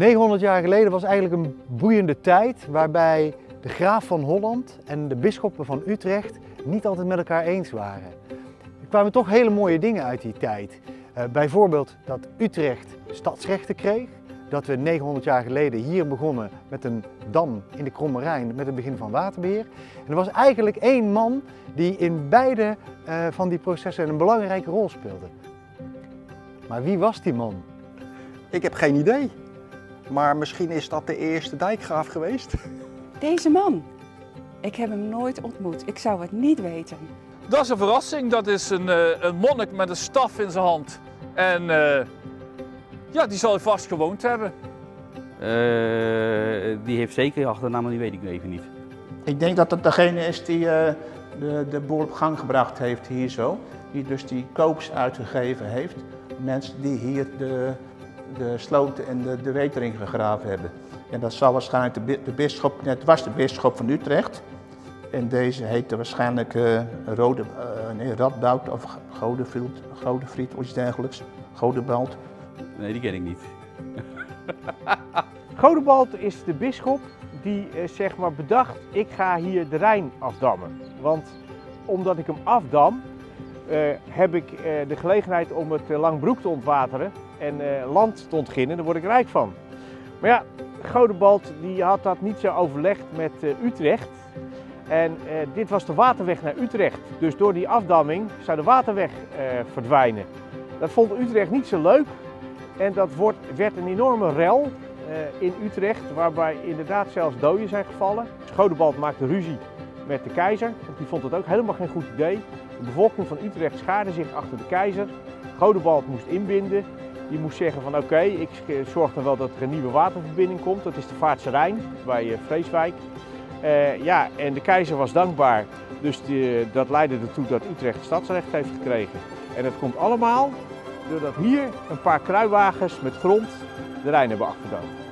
900 jaar geleden was eigenlijk een boeiende tijd waarbij de graaf van Holland en de bisschoppen van Utrecht niet altijd met elkaar eens waren. Er kwamen toch hele mooie dingen uit die tijd. Bijvoorbeeld dat Utrecht stadsrechten kreeg, dat we 900 jaar geleden hier begonnen met een dam in de Kromme Rijn met het begin van waterbeheer. En er was eigenlijk één man die in beide van die processen een belangrijke rol speelde. Maar wie was die man? Ik heb geen idee, maar misschien is dat de eerste dijkgraaf geweest. Deze man, ik heb hem nooit ontmoet. Ik zou het niet weten. Dat is een verrassing. Dat is een monnik met een staf in zijn hand. En ja, die zal hij vast gewoond hebben. Die heeft zeker achternaam, maar die weet ik even niet. Ik denk dat het degene is die de boel op gang gebracht heeft hier zo. Die dus die koops uitgegeven heeft. Mensen die hier de sloten en de wetering gegraven hebben. En dat zal waarschijnlijk de bisschop, het was de bisschop van Utrecht. En deze heette waarschijnlijk Radboud of Godefried of iets dergelijks. Godebald. Nee, die ken ik niet. Godebald is de bisschop die zeg maar bedacht, ik ga hier de Rijn afdammen. Want omdat ik hem afdam, heb ik de gelegenheid om het Langbroek te ontwateren en land te ontginnen, daar word ik rijk van. Maar ja, Godebald die had dat niet zo overlegd met Utrecht. En dit was de waterweg naar Utrecht. Dus door die afdamming zou de waterweg verdwijnen. Dat vond Utrecht niet zo leuk. En dat werd een enorme rel in Utrecht, waarbij inderdaad zelfs doden zijn gevallen. Godebald maakte ruzie met de keizer, want die vond het ook helemaal geen goed idee. De bevolking van Utrecht schaarde zich achter de keizer. Godebald moest inbinden. Die moest zeggen van oké, ik zorg dan wel dat er een nieuwe waterverbinding komt. Dat is de Vaartse Rijn bij Vreeswijk. Ja, en de keizer was dankbaar, dus dat leidde ertoe dat Utrecht stadsrecht heeft gekregen. En dat komt allemaal doordat hier een paar kruiwagens met grond de Rijn hebben afgedamd.